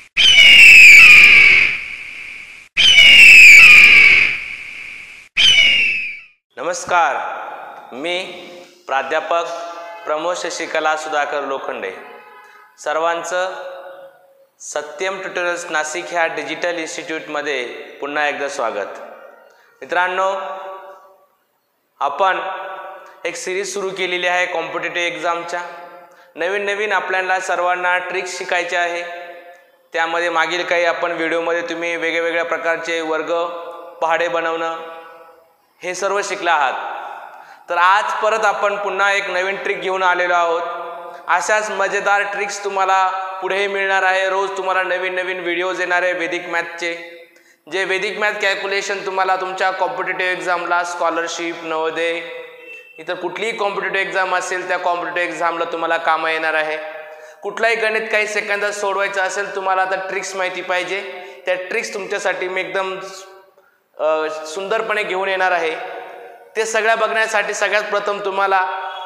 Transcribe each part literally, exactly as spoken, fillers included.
नमस्कार, मी प्राध्यापक प्रमोद शशिकला सुधाकर लोखंडे. सर्वांचं सत्यम ट्युटोरियल्स नाशिक ह्या डिजिटल इन्स्टिट्यूटमध्ये पुन्हा एकदा स्वागत. मित्रांनो, आपण एक सिरीज सुरू केलेली आहे कॉम्पिटिटिव्ह एक्झामच्या. नवीन नवीन आपल्याला सर्वांना ट्रिक्स शिकायचे आहे. त्यामध्ये मागील काही आपण व्हिडिओमध्ये तुम्ही वेगवेगळ्या प्रकारचे वर्ग पहाडे बनवणं हे सर्व शिकला आहात. तर आज परत आपण पुन्हा एक नवीन ट्रिक घेऊन आलेलो आहोत. अशाच मजेदार ट्रिक्स तुम्हाला पुढेही मिळणार आहे. रोज तुम्हाला नवीन नवीन व्हिडिओज येणार आहे वैदिक मॅथचे, जे वैदिक मॅथ कॅल्क्युलेशन तुम्हाला तुमच्या कॉम्पिटिटिव्ह एक्झामला, स्कॉलरशिप, नवोदय, इतर कुठलीही कॉम्पिटिटिव्ह एक्झाम असेल त्या कॉम्पिटिटिव्ह एक्झामला तुम्हाला कामं येणार आहे. कुठलाही गणित काही सेकंदात सोडवायचं असेल, तुम्हाला आता ट्रिक्स माहिती पाहिजे, त्या ट्रिक्स तुमच्यासाठी मी एकदम सुंदरपणे घेऊन येणार आहे. ते सगळ्या बघण्यासाठी सगळ्यात प्रथम तुम्हाला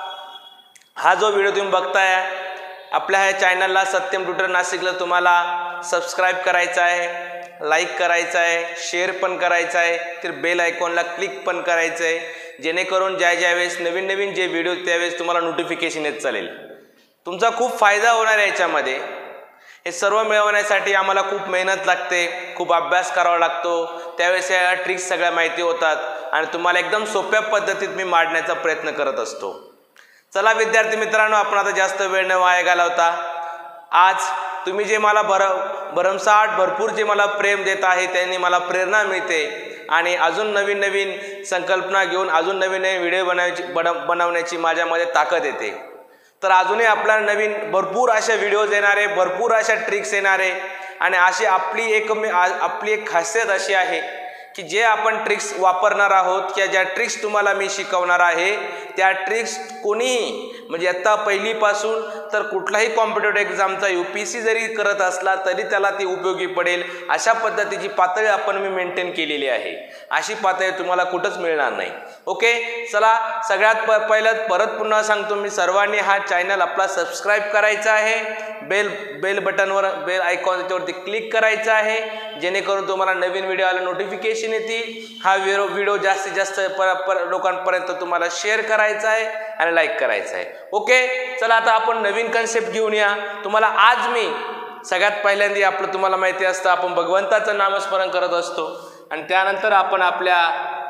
हा जो व्हिडिओ तुम्ही बघताय आपल्या ह्या चॅनलला सत्यम ट्युटर नाशिकला तुम्हाला सबस्क्राईब करायचं आहे, लाईक करायचं आहे, शेअर पण करायचं आहे, तर बेल आयकॉनला क्लिक पण करायचं आहे, जेणेकरून ज्या ज्या वेळेस नवीन नवीन जे व्हिडिओ त्यावेळेस तुम्हाला नोटिफिकेशन येत चालेल. तुमचा खूप फायदा होणार आहे याच्यामध्ये. हे सर्व मिळवण्यासाठी आम्हाला खूप मेहनत लागते, खूप अभ्यास करावा लागतो. त्यावेळेस या ट्रिक्स सगळ्या माहिती होतात आणि तुम्हाला एकदम सोप्या पद्धतीत मी मांडण्याचा प्रयत्न करत असतो. चला विद्यार्थी मित्रांनो, आपण आता जास्त वेळ न वाया घालवता आज तुम्ही जे मला भर भरमसाठ भरपूर जे मला प्रेम देत आहे, त्यांनी मला प्रेरणा मिळते आणि अजून नवीन नवीन संकल्पना घेऊन अजून नवीन नवीन व्हिडिओ बनवायची बनवण्याची माझ्यामध्ये ताकद येते. तर अजूनही आपल्याला नवीन भरपूर अशा व्हिडिओज येणारे, भरपूर अशा ट्रिक्स येणारे आणि अशी आपली एक आपली एक खासियत अशी आहे की जे आपण ट्रिक्स वापरणार आहोत किंवा ज्या ट्रिक्स तुम्हाला मी शिकवणार आहे त्या ट्रिक्स कोणीही म्हणजे आता पहिलीपासून तर कुठलाही कॉम्पिटिटिव्ह एक्झामचा यू पी सी जरी करत असला तरी त्याला ती उपयोगी पडेल अशा पद्धतीची पातळी आपण मी मेंटेन केलेली आहे. अशी पातळी तुम्हाला कुठंच मिळणार नाही. ओके, चला सगळ्यात प पहिलं परत पुन्हा सांगतो मी, सर्वांनी हा चॅनल आपला सबस्क्राईब करायचा आहे, बेल बेल बटनवर बेल आयकॉन त्याच्यावरती क्लिक करायचं आहे, जेणेकरून तुम्हाला नवीन व्हिडिओ आला नोटिफिकेशन येतील. हा व्हिडिओ व्हिडिओ जास्तीत जास्त पर, पर लोकांपर्यंत तुम्हाला शेअर करायचा आहे आणि लाईक करायचं आहे. ओके, चला आता आपण नवीन कन्सेप्ट घेऊन या. तुम्हाला आज मी सगळ्यात पहिल्यांदा आपलं तुम्हाला माहिती असतं आपण भगवंताचं नामस्मरण करत असतो आणि त्यानंतर आपण आपल्या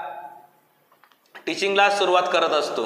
टीचिंगला सुरुवात करत असतो.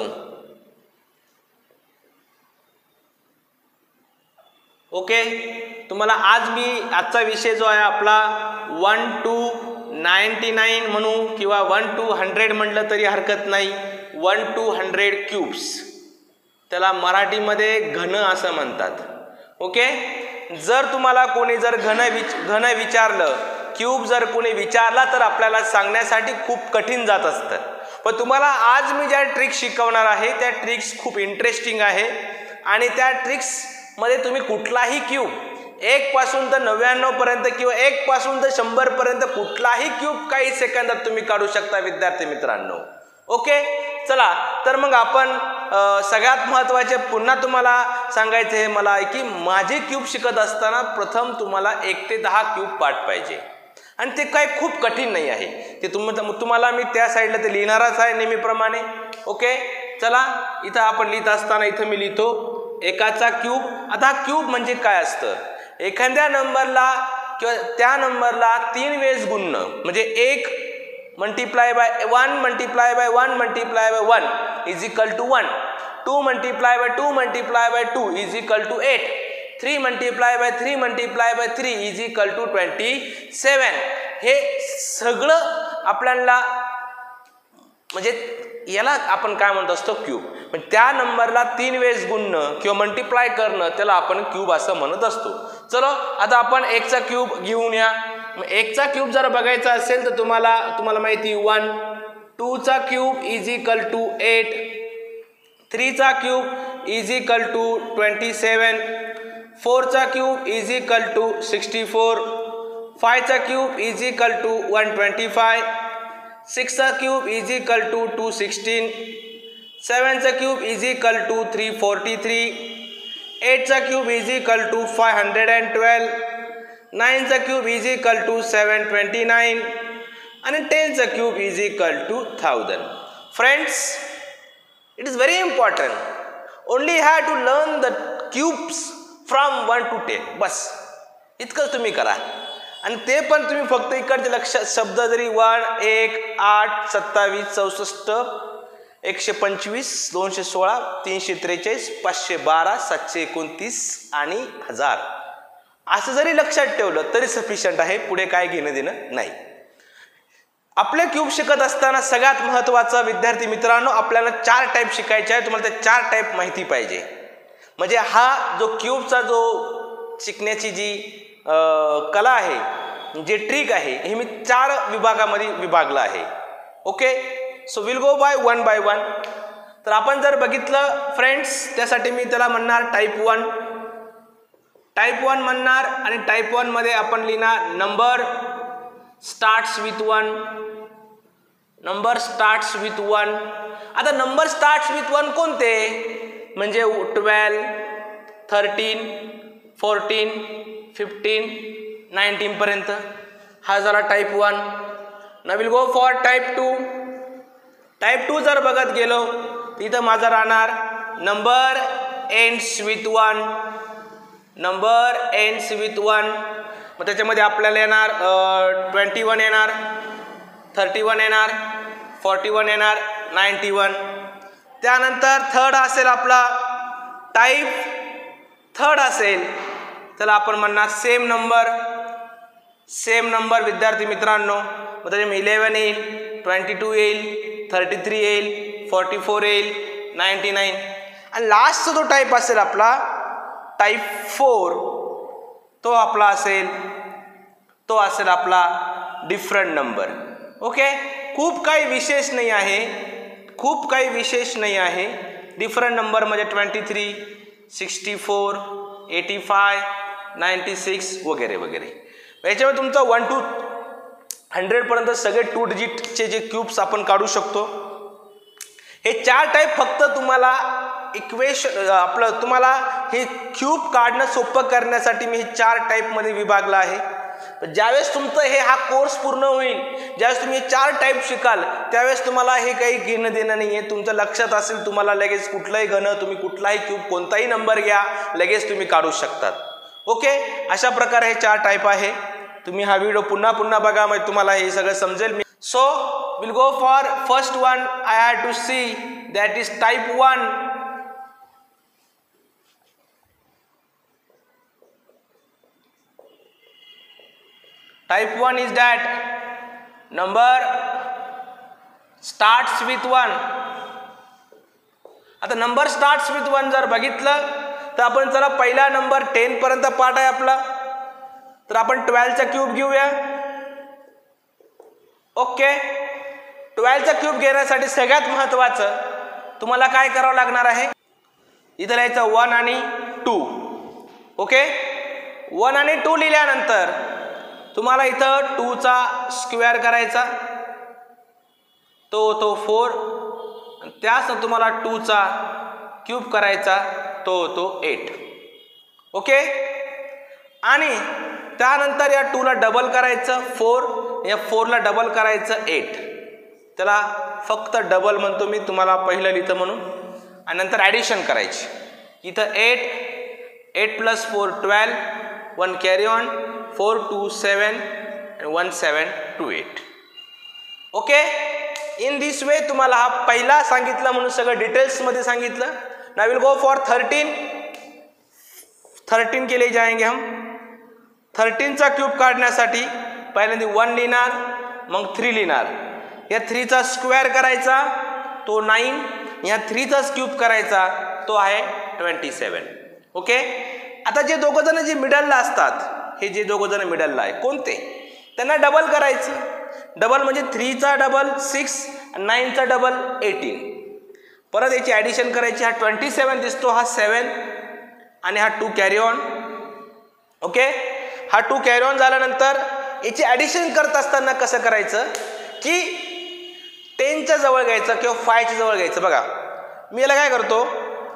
ओके, तुम्हाला आज मी आजचा विषय जो आहे आपला वन टू नाईन्टी नाईन म्हणू किंवा वन टू हंड्रेड म्हटलं तरी हरकत नाही, वन टू हंड्रेड क्यूब्स, त्याला मराठीमध्ये घन असं म्हणतात. ओके, जर तुम्हाला कोणी जर घन विच घन विचारलं, क्यूब जर कोणी विचारला तर आपल्याला सांगण्यासाठी खूप कठीण जात असतं. पण तुम्हाला आज मी ज्या ट्रिक्स शिकवणार आहे त्या ट्रिक्स खूप इंटरेस्टिंग आहे आणि त्या ट्रिक्समध्ये तुम्ही कुठलाही क्यूब एक पासून तर नव्याण्णव पर्यंत किंवा एक पासून तर शंभर पर्यंत कुठलाही क्यूब काही सेकंदात तुम्ही काढू शकता विद्यार्थी मित्रांनो. ओके, चला तर मग आपण सगळ्यात महत्त्वाचे पुन्हा तुम्हाला सांगायचं आहे मला की माझे क्यूब शिकत असताना प्रथम तुम्हाला एक ते दहा क्यूब पाठ पाहिजे आणि ते काही खूप कठीण नाही आहे. ते तुम तुम्हाला मी त्या साईडला ते लिहिणारच आहे नेहमीप्रमाणे. ओके, चला इथं आपण लिहित असताना इथं मी लिहितो एकाचा क्यूब. आता क्यूब म्हणजे काय असतं, एखाद्या नंबरला किंवा त्या नंबरला तीन वेळेस गुणणं म्हणजे एक multiply by one multiply by one multiply by one is equal to one, two multiply by two multiply by two is equal to eight, three multiply by three multiply by three is equal to twenty seven. हे सगळं आपल्याला म्हणजे याला आपण काय म्हणत असतो cube. पण त्या नंबरला तीन वेळेस गुणणं किंवा मल्टिप्लाय करणं त्याला आपण क्यूब असं म्हणत असतो. चलो आता आपण एकचा क्यूब घेऊन या. एकचा क्यूब जर बघायचा असेल तर तुम्हाला तुम्हाला माहिती वन, टूचा cube is equal to eight, थ्रीचा cube is equal to twenty seven, फोरचा cube is equal to sixty four, फायचा cube is equal to one twenty five, सिक्सचा cube is equal to two sixteen, सेवनचा cube is equal to three forty three, एटचा cube is equal to five hundred and twelve, नाईनचा cube is equal to seven twenty nine आणि टेनचा cube is equal to thousand. Friends, it is very important. Only have to learn the cubes from one to ten. बस इतकंच तुम्ही करा आणि ते पण तुम्ही फक्त इकडचे लक्षात शब्द जरी वन एक आठ सत्तावीस चौसष्ट एकशे पंचवीस दोनशे सोळा तीनशे त्रेचाळीस पाचशे बारा सातशे एकोणतीस आणि हजार असं जरी लक्षात ठेवलं तरी सफिशियंट आहे. पुढे काय घेणं देणं नाही. आपले क्यूब शिकत असताना सगळ्यात महत्त्वाचं विद्यार्थी मित्रांनो, आपल्याला चार टाईप शिकायचे आहे. तुम्हाला त्या चार टाईप माहिती पाहिजे. म्हणजे हा जो क्यूबचा जो शिकण्याची जी कला आहे, जे ट्रिक आहे, हे मी चार विभागामध्ये विभागलं आहे. Okay, so will go by one by one. तर आपण जर बघितलं फ्रेंड्स, त्यासाठी मी त्याला म्हणणार टाईप वन. टाईप वन म्हणणार आणि टाईप वन मध्ये आपण लिहिणार number starts with one. Number starts with one. आता नंबर स्टार्ट्स विथ वन कोणते? म्हणजे twelve thirteen fourteen fifteen nineteen पर्यंत. हा झाला टाईप वन. ना will go for type two. Type two जर बघत गेलो तिथं माझा राहणार number ends with one. Number ends with one. मग त्याच्यामध्ये आपल्याला येणार ट्वेंटी वन येणार, थर्टी वन येणार, फोर्टी वन येणार, नाईन्टी वन. त्यानंतर थर्ड असेल आपला टाईप थर्ड असेल त्याला आपण म्हणणार सेम नंबर. सेम नंबर विद्यार्थी मित्रांनो, मग त्याच्यामध्ये इलेवन येईल, ट्वेंटी टू येईल, थर्टी थ्री येईल, फोर्टी फोर येईल, नाईन्टी नाईन. आणि लास्टचा जो टाईप असेल आपला टाईप फोर, तो आपला असेल तो असेल आपला डिफरंट नंबर. ओके, खूप काही विशेष नाही आहे, खूप काही विशेष नाही आहे. डिफरंट नंबर म्हणजे twenty three sixty four eighty five ninety six वगैरे वगैरे. याच्यामध्ये तुमचं वन टू हंड्रेडपर्यंत सगळे टू डिजिटचे जे क्यूब्स आपण काढू शकतो. हे चार टाईप फक्त तुम्हाला इक्वेशन आपलं तुम्हाला हे क्यूब काढणं सोपं करण्यासाठी मी हे चार टाईपमध्ये विभागलं आहे. ज्यावेळेस तुमचं हे हा कोर्स पूर्ण होईल, ज्यावेळेस तुम्ही हे चार टाईप शिकाल त्यावेळेस तुम्हाला हे काही घेणं देणं नाही आहे. तुमच्या लक्षात असेल तुम्हाला लगेच कुठलंही घन तुम्ही कुठलाही क्यूब कोणताही नंबर घ्या लगेच तुम्ही काढू शकतात. ओके, अशा प्रकारे हे चार टाईप आहे. तुम्ही हा व्हिडिओ पुन्हा पुन्हा बघा म्हणजे तुम्हाला हे सगळं समजेल. So will go for first one. I had to see that is type one. Type one is that number starts with one. आता नंबर स्टार्ट्स विथ वन जर बघितलं तर आपण चला पहिला नंबर टेन पर्यंत पार्ट आहे आपला, तर आपण ट्वेल्वचा क्यूब घेऊया. ओके, ट्वेल्वचा क्यूब घेण्यासाठी सगळ्यात महत्वाचं तुम्हाला काय करावं लागणार आहे, इथं लिहायचं वन आणि टू. ओके, वन आणि टू लिहिल्यानंतर तुम्हाला इथं टूचा स्क्वेअर करायचा, तो तो फोर. त्याच तुम्हाला टूचा क्यूब करायचा, तो तो एट. ओके, आणि त्यानंतर या टूला डबल करायचं फोर, या फोरला डबल करायचं एट. त्याला फक्त डबल म्हणतो मी, तुम्हाला पहिलं लिहितं म्हणून. आणि नंतर ॲडिशन करायची. इथं eight eight plus four twelve, one carry on, four two seven and one seven two eight. Okay, in this way तुम्हाला हा पहिला सांगितलं म्हणून सगळं डिटेल्समध्ये सांगितलं. Now will go for thirteen. Thirteen के लिए जाएंगे हम. थर्टीनचा क्यूब काढण्यासाठी पहिल्यांदा वन लिहिणार, मग थ्री लिहिणार. या थ्रीचा स्क्वेअर करायचा, तो नाईन. या थ्रीचा क्यूब करायचा, तो आहे ट्वेंटी सेवन. ओके, आता जे दोघं जण जे मिडलला असतात, हे जे दोघं जण मिडलला आहे कोणते, त्यांना डबल करायचं. डबल म्हणजे थ्रीचा डबल सिक्स, नाईनचा डबल एटीन. परत याची ॲडिशन करायची. हा ट्वेंटी सेवन दिसतो, हा सेवन आणि हा टू कॅरी ऑन. ओके, हा टू कॅरी ऑन झाल्यानंतर याची ॲडिशन करत असताना कसं करायचं की टेनच्या जवळ घ्यायचं किंवा फायच्या जवळ घ्यायचं. बघा मी याला काय करतो,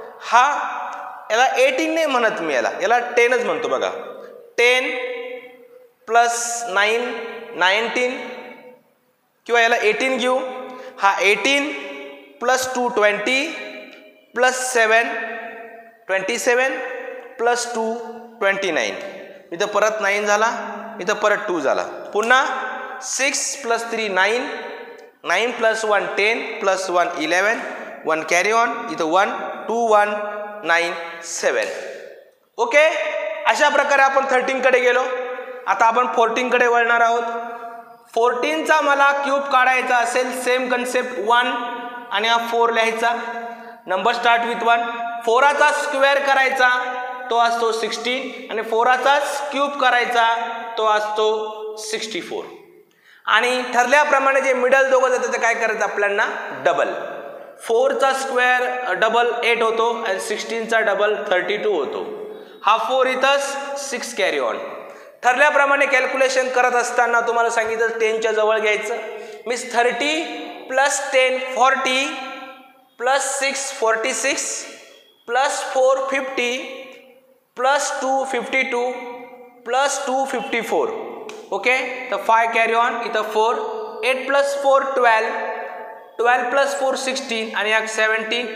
हा याला एटीन नाही म्हणत मी, याला याला टेनच म्हणतो. बघा टेन प्लस नाईन नाईन्टीन किंवा याला एटीन घेऊ. हा eighteen plus two twenty plus seven twenty seven plus two twenty nine. इथं परत नाईन झाला, इथं परत टू झाला. पुन्हा six plus three nine, nine plus one ten plus one eleven, one carry on. इथं one two one nine seven. Okay, अशा प्रकारे आपण थर्टीनकडे गेलो. आता आपण फोर्टीनकडे वळणार आहोत. फोर्टीनचा मला क्यूब काढायचा असेल, सेम कन्सेप्ट, वन आणि हा फोर लिहायचा. Number start with one. फोराचा स्क्वेअर करायचा तो असतो सिक्स्टीन आणि फोराचा क्यूब करायचा तो असतो सिक्स्टी फोर. आणि ठरल्याप्रमाणे जे मिडल दोघं जातं ते काय करायचं आपल्याला, डबल. फोरचा स्क्वेअर डबल एट होतो आणि सिक्स्टीनचा डबल थर्टी टू होतो. हा फोर इथंच सिक्स कॅरी ऑन. ठरल्याप्रमाणे कॅल्क्युलेशन करत असताना तुम्हाला सांगितलं टेनच्या जवळ घ्यायचं. Means thirty plus ten forty plus six forty six plus four fifty plus two fifty two plus two fifty four. Okay, तर फाय कॅरी ऑन. इथं four, eight plus four twelve, twelve plus four sixteen आणि एक seventeen,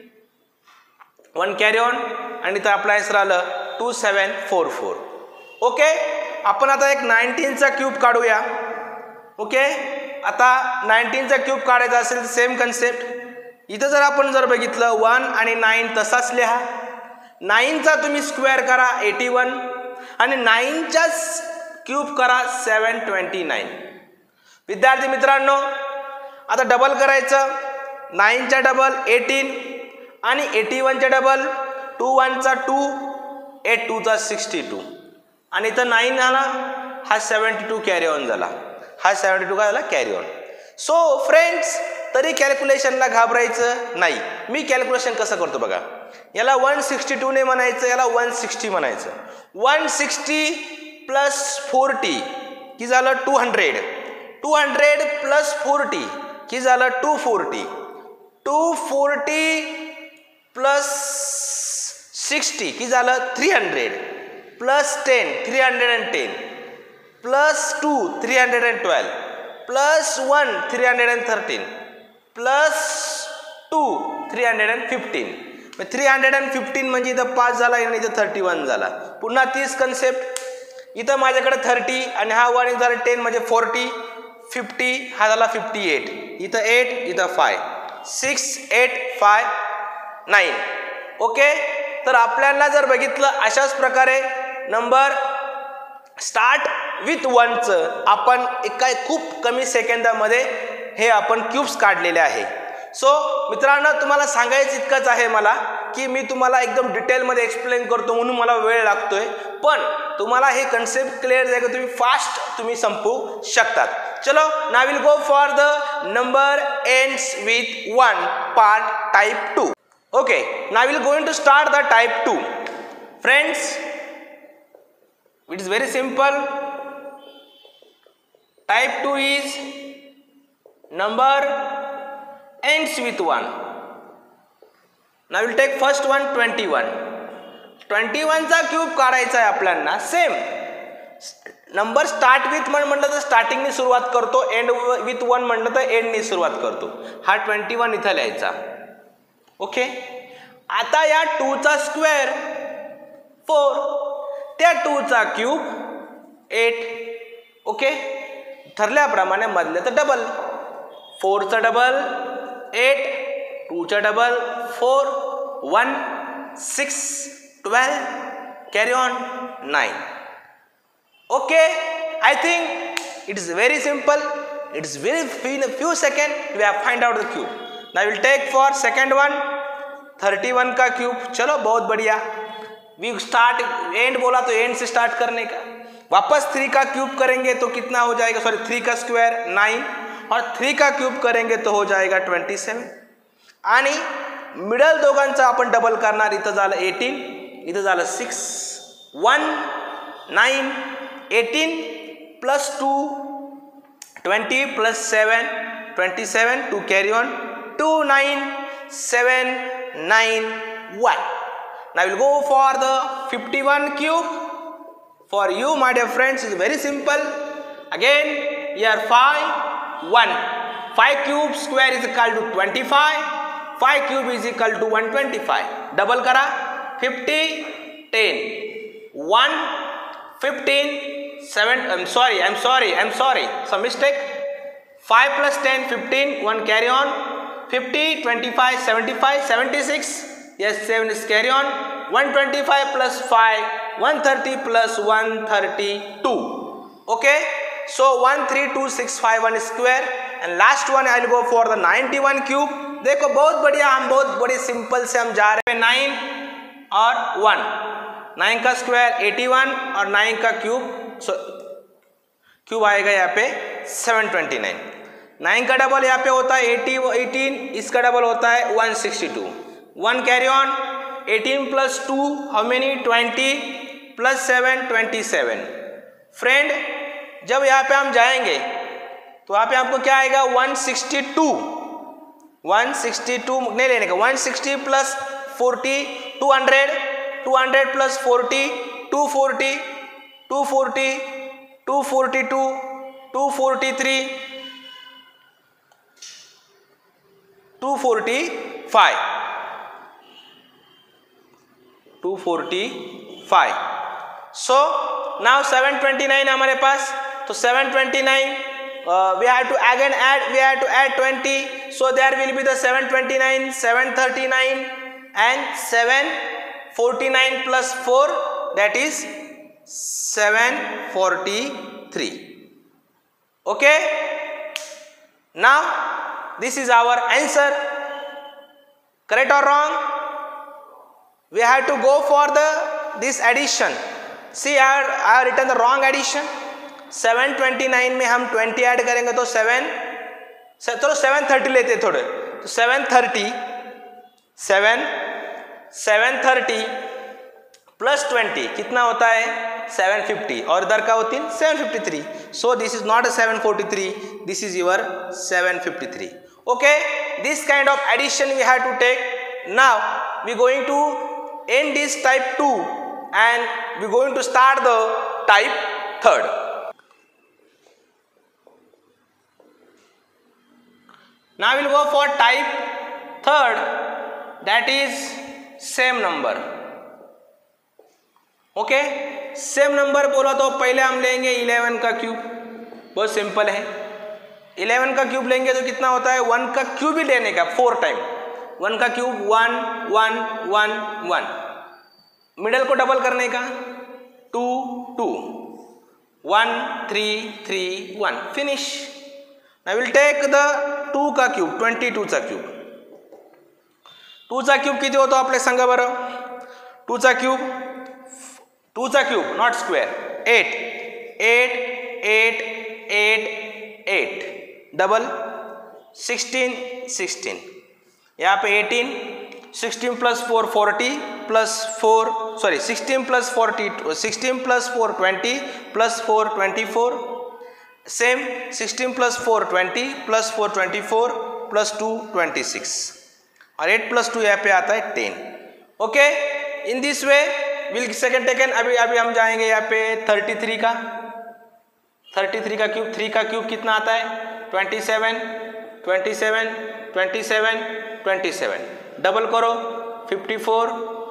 one carry on आणि इथं आपला answer आलं two seven four four. Okay, आपण आता एक नाईन्टीनचा क्यूब काढूया. ओके, आता नाईन्टीनचा क्यूब काढायचा असेल तर सेम कन्सेप्ट. इथं जर आपण जर बघितलं वन आणि नाईन तसाच लिहा. नाईनचा तुम्ही स्क्वेअर करा एटी वन आणि नाईनचा क्यूब करा सेवन ट्वेंटी नाईन. विद्यार्थी मित्रांनो, आता डबल करायचं. नाईनचा डबल एटीन आणि एटी वनचा डबल, टू वनचा टू, एट टूचा सिक्स्टी टू आणि इथं नाईन आला, हा सेवन्टी टू कॅरी ऑन झाला. हा सेवन्टी टू का झाला, कॅरी ऑन. सो फ्रेंड्स, तरी कॅल्क्युलेशनला घाबरायचं नाही. मी कॅल्क्युलेशन कसं करतो बघा. याला वन सिक्स्टी टू ने म्हणायचं, याला वन सिक्स्टी म्हणायचं. वन सिक्स्टी प्लस फोर्टी की झालं two hundred. Two hundred plus forty की झालं two forty. Two forty plus sixty की झालं three hundred plus ten three hundred and ten plus two three hundred and twelve plus one three hundred and thirteen plus two three hundred and fifteen. Three hundred and fifteen म्हणजे इथं पाच झाला आणि इथं thirty one झाला. पुन्हा तीस concept. इथं माझ्याकडे थर्टी आणि हा वन झाला टेन म्हणजे फोर्टी, फिफ्टी हा झाला फिफ्टी एट. इथं एट, इथं five, six eight five nine. Okay, तर आपल्याला जर बघितलं अशाच प्रकारे नंबर स्टार्ट विथ वनचं आपण एक काय खूप कमी सेकंदामध्ये हे आपण क्यूब्स काढलेले आहे. सो मित्रांनो, तुम्हाला सांगायचं इतकंच आहे मला की मी तुम्हाला एकदम डिटेलमध्ये एक्सप्लेन करतो म्हणून मला वेळ लागतोय, पण तुम्हाला हे कन्सेप्ट क्लिअर आहे की तुम्ही फास्ट तुम्ही संपवू शकतात. चलो, now will go for the number ends with one part type two. Okay, now we will going to start the type two. Friends, it is very simple. Type two is number ends with one. Now we will take first one twenty-one. twenty-one चा cube काढायचा आहे आपल्याला. Same number start with one म्हटलं तर स्टार्टिंगने सुरुवात करतो, end with one म्हटलं तर एंडने सुरुवात करतो. हा ट्वेंटी वन इथं लिहायचा. ओके, आता या टू चा स्क्वेअर फोर, त्या टू चा क्यूब एट. ओके, ठरल्याप्रमाणे मधलं तर डबल. फोरचा डबल एट, टूचा double four, one six twelve carry on nine. Okay, I think it is very simple. It is very in few second we have find out the cube. Now we'll take for second one thirty one का cube. चलो, बहुत बढ़िया. We start end बोला तो end से start करने का. वापस three का क्यूब करेंगे तो कितना हो जाएगा, सॉरी थ्री का स्क्वायर नाइन और थ्री का क्यूब करेंगे तो हो जाएगा ट्वेंटी सेवन. आणि मिडल दोघांचा आपण डबल करणार. इथं झालं एटीन, इथं झालं six, one nine, eighteen plus two twenty plus seven twenty seven, two carry on two nine seven nine one. Now we'll go for the fifty-one cube. For you, my dear friends, is very simple. Again, here five, one. five cube square is equal to twenty-five. five cube is equal to one hundred twenty-five. Double करा fifty, ten. one, fifteen, seven. I'm sorry, I'm sorry, I'm sorry. Some mistake. five plus ten, fifteen. one carry on. fifty, twenty-five, seventy-five, seventy-six. Yes, seven is carry on. one hundred twenty-five plus five, one hundred thirty plus one hundred thirty-two. Okay, so one three two six five one square, and last one I will go for the ninety-one cube. देखो बहुत बढ़िया, हम बहुत बड़े simple से हम जा रहे हैं. Nine और one, nine का स्क्वायर इक्यासी और नाइन का क्यूब, सो क्यूब आएगा यहाँ पे सेवन ट्वेंटी नाइन. नाइन का डबल यहाँ पे होता है एटी एटीन, इसका डबल होता है one sixty two. One carry on. Eighteen plus two how many? Twenty plus seven twenty seven. Friend, जब यहाँ पे हम जाएंगे तो यहाँ पे आपको क्या आएगा? One sixty two. One sixty two नहीं लेने का. One sixty plus forty, two hundred. Two hundred plus forty, two forty. Two forty, two forty two, two forty three, two forty five, two forty five. So now seven twenty nine हमारे पास. तो seven twenty nine uh, we have to again add, we have to add twenty, so there will be the seven twenty-nine, seven thirty-nine and seven forty-nine plus four, that is seven forty-three. Okay, now this is our answer. Correct or wrong? We have to go for the this addition. See, I have, I have written the wrong addition. Seven twenty nine में हम twenty add करेंगे तो सेवन, चलो सेवन thirty लेते थोड़े. तो seven thirty, seven seven thirty plus twenty कितना होता है? Seven fifty. और इधर का होती है seven fifty three. So this is not a seven forty three, this is your seven fifty three. Okay, this kind of addition we have to take. Now we going to end this type two and we going to start the type third. Now we will go for type third, that is same number. Okay, same number बोला तो पहले हम लेंगे eleven का cube. बहुत simple है. Eleven का cube लेंगे तो कितना होता है? वन का क्यूब ही लेने का फोर टाइम. वन का cube one one one one. Middle को डबल करने का two two, one three three one. Finish. I will take the two का क्यूब, ट्वेंटी टू चा क्यूब. टू चा क्यूब किती होतो आपले सांगा बरं? टू चा क्यूब, टू चा cube not square, eight. Eight eight eight eight. Double sixteen sixteen. यहाँ पे eighteen, sixteen plus four forty plus four sorry sixteen plus forty, sixteen plus four twenty plus four twenty four. Same sixteen plus four twenty plus four twenty four plus two twenty six और eight plus two यहाँ पे आता है ten. Okay, in this way will second taken. अभी अभी हम जाएंगे यहाँ पे थर्टी थ्री का. थर्टी थ्री का क्यूब, थ्री का क्यूब कितना आता है? Twenty seven, twenty seven, twenty seven, twenty seven. Double करो fifty four,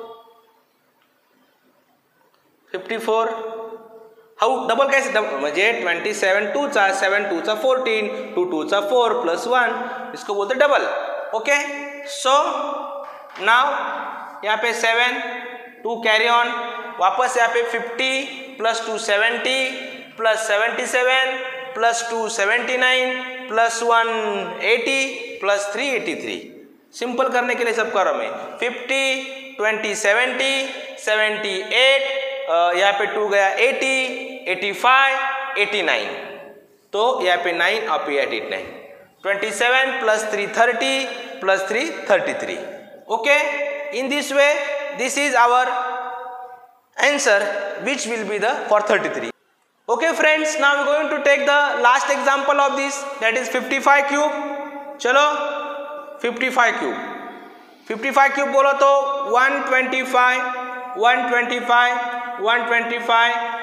fifty four. How double कैसे? डबल म्हणजे ट्वेंटी सेवन टू चा, सेवन टू चा फोर्टीन, टू टू चा फोर प्लस वन, इसको बोलते डबल. ओके, सो नाउ यहाँ पे सेवन, टू कैरी ऑन. वापस यहाँ पे fifty plus two seventy plus seventy seven plus two seventy nine plus one eighty plus three eighty three. Simple करने के लिए सब करो मैं. Fifty, twenty, seventy, seventy eight, यहाँ पे टू गया eighty, eighty five, eighty nine. तो यहाँ पे नाइन और पे eighty nine. Twenty seven plus three thirty plus three thirty three. Okay, in this way this is our answer which will be the for thirty three. Okay friends, now we going to take the last example of this, that is fifty five cube. चलो fifty five cube. Fifty five cube बोलो तो one twenty five, one twenty five, one twenty five,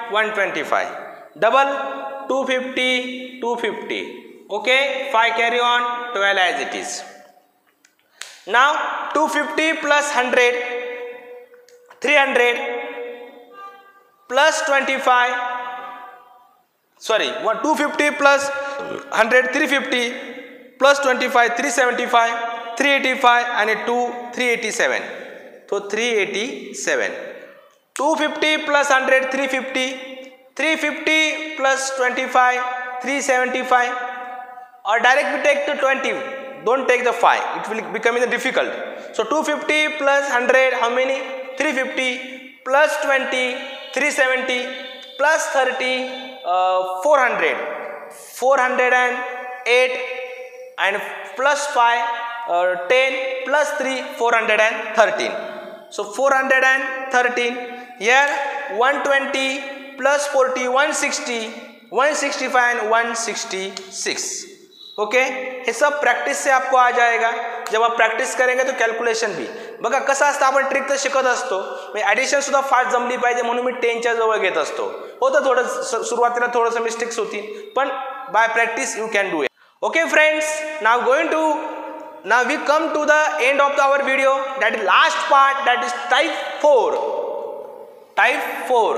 one twenty-five. Double two fifty, two fifty. Okay, five carry on, twelve as it is. Now two fifty plus one hundred, three hundred plus twenty-five. Sorry, two fifty plus one hundred, three fifty plus twenty-five, three seventy-five, three eighty-five and a two, three eighty-seven. So three eighty-seven. two fifty plus one hundred, three fifty. three fifty plus twenty-five, three seventy-five. Or direct we take to twenty. Don't take the five. It will become difficult. So two fifty plus one hundred, how many? three fifty plus twenty, three seventy plus thirty, uh, four hundred. four hundred eight and plus five, uh, ten plus three, four hundred thirteen. So four hundred thirteen. Here one twenty plus forty, one sixty, one sixty-five and one sixty-six. Okay, हे सब practice से आपको आ जाएगा. जब आप practice करेंगे तो calculation भी बघा कसं असतं. आपण ट्रिक तर शिकत असतो, मी ॲडिशन सुद्धा फास्ट जमली पाहिजे म्हणून मी टेनच्या जवळ घेत असतो. होतं थोडं सुरुवातीला थोडंसं मिस्टेक्स होतील, पण by practice you can do it. Okay friends, now going to now we come to the end of our video, that is last part, that is type four. Type four.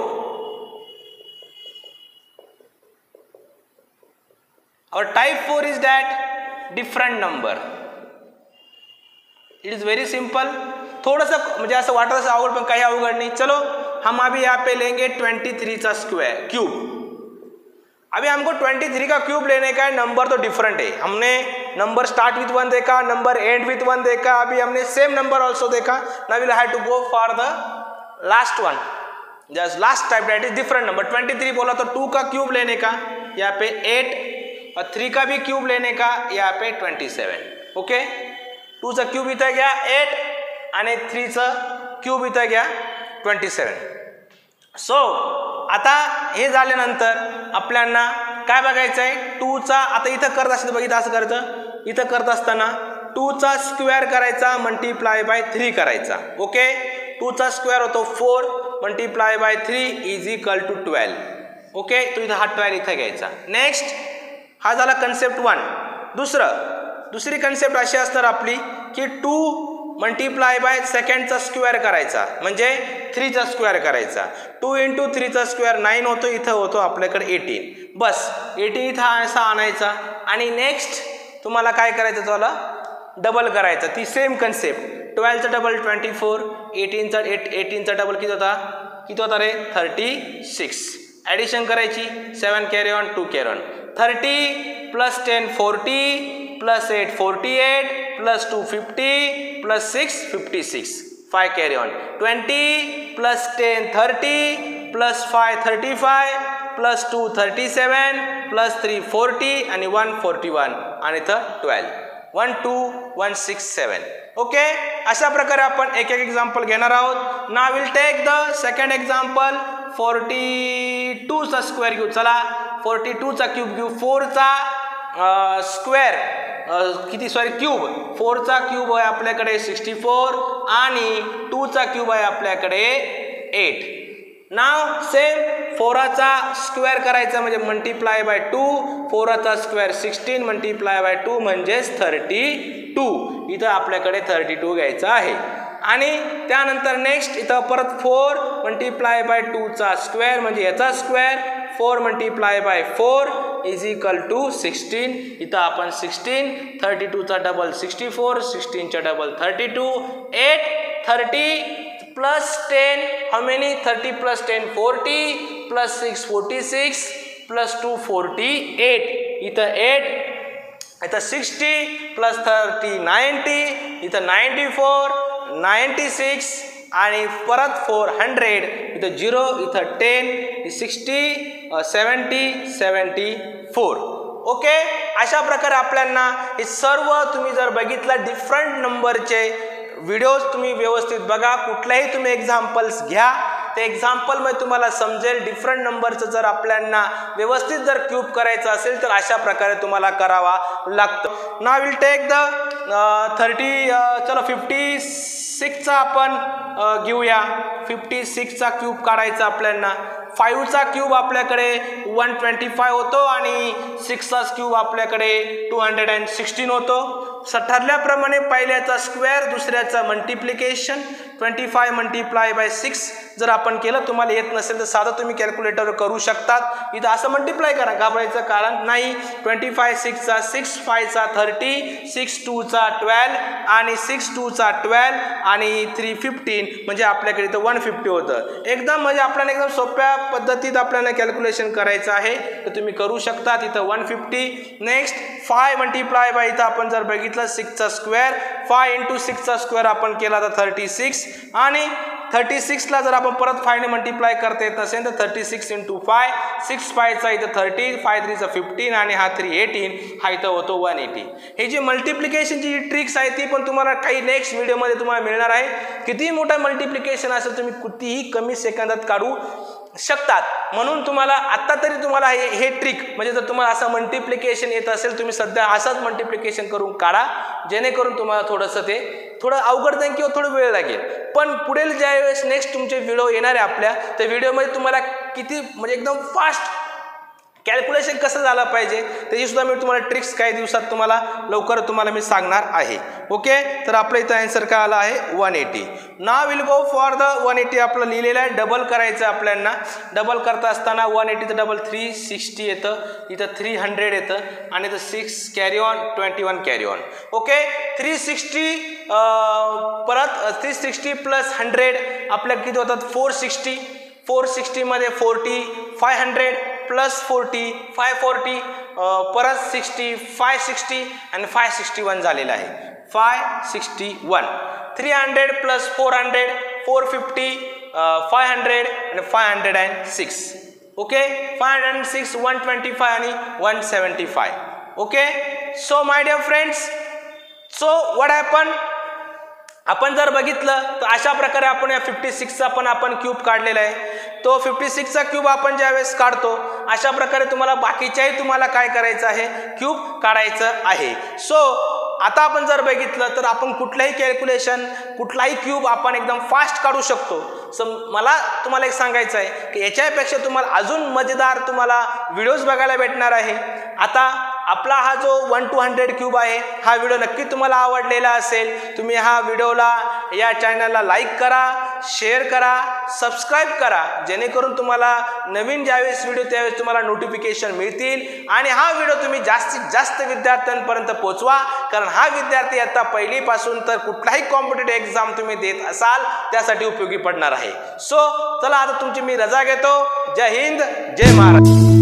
Our type four is that different number. It is very simple. थोड़ा सा मुझे ऐसा water से अवगढ़ पर कहीं अवगढ़ नहीं. चलो हम अभी यहाँ पे लेंगे तेईस का स्क्वायर क्यूब. अभी हमको तेईस का क्यूब लेने का है. नंबर तो डिफरेंट है. हमने नंबर स्टार्ट विथ वन देखा, नंबर एंड विथ वन देखा, अभी हमने सेम नंबर ऑल्सो देखा. Now we will have to go for the last one, just last type, that is different number. तेईस बोला तो टू का क्यूब लेने का, यहाँ पे एट, और थ्री का भी क्यूब लेने का, यहाँ पे सत्ताईस. ओके, टू चा क्यूब इथं गया एट आणि थ्री चा क्यूब इथं गया सत्तावीस. सो आता हे झाल्यानंतर आपल्याला काय बघायचं आहे, टू चा आता इथं करत असतं बघितलं असं करायचं. इथं करत असताना टू चा स्क्वेअर करायचा मल्टिप्लाय बाय थ्री करायचा. ओके, टू चा स्क्वेअर होतो four multiply by three is equal to twelve. Okay, तो इथं हा ट्वेल्व इथं घ्यायचा. नेक्स्ट हा झाला कन्सेप्ट वन. दुसरं दुसरी कन्सेप्ट अशी असणार आपली की टू मल्टिप्लाय बाय सेकंडचा स्क्वेअर करायचा म्हणजे थ्रीचा स्क्वेअर करायचा. टू इंटू थ्रीचा स्क्वेअर नाईन होतो, इथं होतो आपल्याकडे एटीन. बस एटीन इथं असा आणायचा आणि नेक्स्ट तुम्हाला काय करायचं, तुम्हाला डबल करायचा. ती सेम कन्सेप्ट. ट्वेल्वचा डबल ट्वेंटी फोर, एटीनचा एट एटीनचा डबल किती होता, किती होता रे थर्टी सिक्स. ॲडिशन करायची, seven carry on, two carry on. Thirty plus ten forty plus eight forty eight plus two fifty plus six fifty six. Five carry on. Twenty plus ten thirty plus five thirty five plus two thirty seven plus three forty आणि one forty one आणि इथं twelve. One two one six seven. Okay, अशा प्रकारे आपण एक एक example घेणार आहोत. Now will take the second example. Forty two चा स्क्वेअर घेऊ. चला फोर्टी टू चा क्यूब घेऊ. फोर चा स्क्वेअर किती सॉरी क्यूब, फोरचा क्यूब आहे आपल्याकडे सिक्स्टी फोर आणि टूचा क्यूब आहे आपल्याकडे एट. नाव सेम फोराचा स्क्वेअर करायचा म्हणजे मल्टिप्लाय बाय टू. फोराचा square sixteen multiply by two म्हणजेच थर्टी टू. इथं आपल्याकडे थर्टी टू घ्यायचा आहे. आणि त्यानंतर नेक्स्ट इथं परत फोर मल्टिप्लाय बाय टूचा स्क्वेअर म्हणजे याचा स्क्वेअर. Four multiply by four is equal to sixteen. इथं आपण सिक्स्टीन, थर्टी टूचा डबल सिक्स्टी फोर, सिक्स्टीनचा double thirty two, eight thirty plus ten, how many thirty plus ten forty plus six forty six plus two forty eight. इथं eight, इथं sixty plus thirty ninety, इथं ninety four, ninety six आणि परत four hundred. इथं zero, इथं ten, sixty, seventy, seventy four. Okay, अशा प्रकारे आपल्याला हे सर्व तुम्ही जर बघितलं डिफरंट नंबरचे व्हिडिओज तुम्ही व्यवस्थित बघा. कुठल्याही तुम्ही एक्झाम्पल्स घ्या, ते एक्झाम्पलमध्ये तुम्हाला समजेल. डिफरंट नंबरचं जर आपल्याला व्यवस्थित जर क्यूब करायचं असेल तर अशा प्रकारे तुम्हाला करावा लागतं. Now will take the thirty चलो फिफ्टी सिक्सचा आपण घेऊया. फिफ्टी सिक्सचा क्यूब काढायचा आपल्याला. फाईव्हचा क्यूब आपल्याकडे वन ट्वेंटी फाय होतो आणि सिक्सचा क्यूब आपल्याकडे टू हंड्रेड अँड सिक्स्टीन होतो. ठरल्याप्रमाणे पहिल्याचा स्क्वेअर दुसऱ्याचा multiplication twenty five multiply by six जर आपण केलं, तुम्हाला येत नसेल तर साधं तुम्ही कॅल्क्युलेटर करू शकतात. इथं असं मल्टिप्लाय करा, घाबरायचं कारण नाही. ट्वेंटी फाय सिक्सचा सिक्स फायचा थर्टी सिक्स टूचा ट्वेल्व आणि सिक्स टूचा ट्वेल्व आणि थ्री फिफ्टीन म्हणजे आपल्याकडे इथं वन फिफ्टी होतं. एकदम म्हणजे आपल्याला एकदम सोप्या पद्धतीत आपल्याला कॅल्क्युलेशन करायचं आहे तर तुम्ही करू शकता. इथं one fifty. Next five multiply by इथं आपण जर बघितलं सिक्सचा स्क्वेअर फाय इंटू सिक्सचा स्क्वेअर आपण केला तर थर्टी सिक्स आणि थर्टी सिक्सला जर आपण परत फायने मल्टिप्लाय करता येत असेल तर thirty six into five six फायचा इथं थर्टी फाय थ्रीचा फिफ्टीन आणि हा थ्री एटीन हा इथं होतो वन एटी. हे जी मल्टिप्लिकेशनची जी ट्रिक्स आहे ती पण तुम्हाला काही नेक्स्ट व्हिडिओमध्ये तुम्हाला मिळणार आहे. कितीही मोठं मल्टिप्लिकेशन असेल तुम्ही कितीही कमी सेकंदात काढू शकतात. म्हणून तुम्हाला आत्ता तरी तुम्हाला हे हे ट्रिक म्हणजे जर तुम्हाला असं मल्टिप्लिकेशन येत असेल तुम्ही सध्या असंच मल्टिप्लिकेशन करून काढा, जेणेकरून तुम्हाला थोडंसं ते थोडं अवघड जाईल किंवा थोडं वेळ लागेल. पण पुढील ज्यावेळेस नेक्स्ट तुमचे व्हिडिओ येणार आहे आपल्या त्या व्हिडिओमध्ये तुम्हाला किती म्हणजे एकदम फास्ट कॅल्क्युलेशन कसं झालं पाहिजे त्याची सुद्धा मी तुम्हाला ट्रिक्स काही दिवसात तुम्हाला लवकर तुम्हाला मी सांगणार आहे. ओके, तर आपलं इथं आन्सर काय आला आहे one eighty. Now will go for the one eighty आपलं लिहिलेलं आहे. डबल करायचं आपल्याला. डबल करता असताना वन एटीचं डबल थ्री सिक्स्टी येतं, इथं थ्री हंड्रेड येतं आणि इथं six carry on twenty one carry on. Okay, three sixty परत थ्री सिक्स्टी प्लस हंड्रेड आपल्या किती होतात फोर सिक्स्टी. फोर सिक्स्टीमध्ये forty five hundred plus forty five forty परत सिक्स्टी फाय सिक्स्टी आणि फाय सिक्स्टी वन झालेलं आहे. Five sixty one. Three hundred plus four hundred four fifty five hundred आणि five hundred and six. Okay, five hundred and six one twenty five आणि one seventy five. Okay, so my dear friends, so what happen आपण जर बघितलं तर अशा प्रकारे आपण या फिफ्टी सिक्सचा पण आपण क्यूब काढलेला आहे. तो फिफ्टी सिक्सचा क्यूब आपण ज्यावेळेस काढतो अशा प्रकारे तुम्हाला बाकीच्याही तुम्हाला काय करायचं आहे क्यूब काढायचं आहे. सो आता आपण जर बघितलं तर आपण कुठलाही कॅल्क्युलेशन कुठलाही क्यूब आपण एकदम फास्ट काढू शकतो. सो मला तुम्हाला एक सांगायचं आहे की याच्यापेक्षा तुम्हाला अजून मजेदार तुम्हाला व्हिडिओज बघायला भेटणार आहे. आता आपला हा जो वन टू हंड्रेड क्यूब आहे हा व्हिडिओ नक्की तुम्हाला आवडलेला असेल. तुम्ही हा व्हिडिओला या चॅनलला लाईक करा, शेअर करा, सबस्क्राईब करा, जेणेकरून तुम्हाला नवीन ज्यावेळेस व्हिडिओ त्यावेळेस तुम्हाला नोटिफिकेशन मिळतील आणि हा व्हिडिओ तुम्ही जास्तीत जास्त विद्यार्थ्यांपर्यंत पोहोचवा. कारण हा विद्यार्थी आता पहिलीपासून तर कुठलाही कॉम्पिटिटिव्ह एक्झाम तुम्ही देत असाल त्यासाठी उपयोगी पडणार आहे. सो चला आता तुमची मी रजा घेतो. जय हिंद, जय महाराष्ट्र.